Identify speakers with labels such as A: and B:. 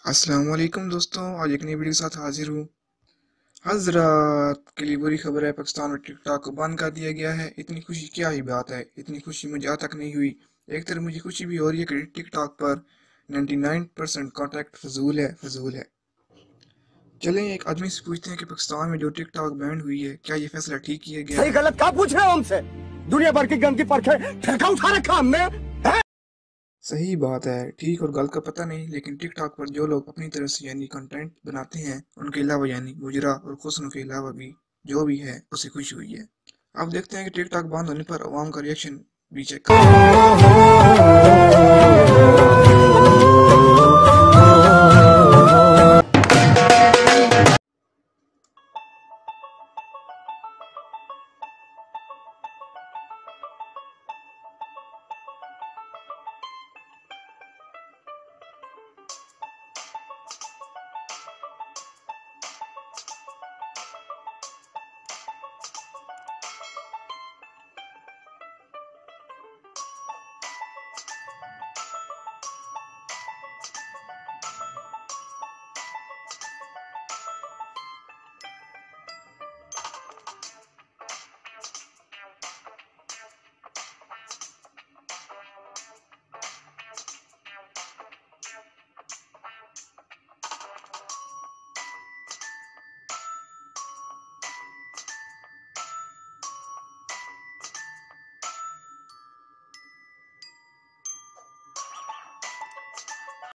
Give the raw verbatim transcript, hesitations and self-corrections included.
A: अस्सलाम वालेकुम दोस्तों, आज एक नई वीडियो के साथ हाजिर हूँ। हज़रात के लिए बुरी खबर है, पाकिस्तान में टिकटॉक को बंद कर दिया गया है। इतनी खुशी क्या ही बात है, इतनी खुशी मुझे आज तक नहीं हुई। एक तरफ मुझे खुशी भी हो रही है कि टिकटॉक पर निन्यानवे परसेंट कॉन्टेंट फजूल है फजूल है। चलें एक आदमी से पूछते हैं कि पाकिस्तान में जो टिकटॉक बैंड हुई है, क्या ये फैसला ठीक किया गया
B: सही
A: है?
B: गलत क्या पूछ रहे हो हमसे? दुनिया भर की गंदगी परखे ठेका उठा रखा हमने।
A: सही बात है, ठीक और गलत का पता नहीं, लेकिन टिकटॉक पर जो लोग अपनी तरफ से यानी कंटेंट बनाते हैं, उनके अलावा यानी मुजरा और खुसरों के अलावा भी जो भी है उसे खुशी हुई है। अब देखते हैं कि टिकटॉक बंद होने पर अवाम का रिएक्शन भी चेक करें।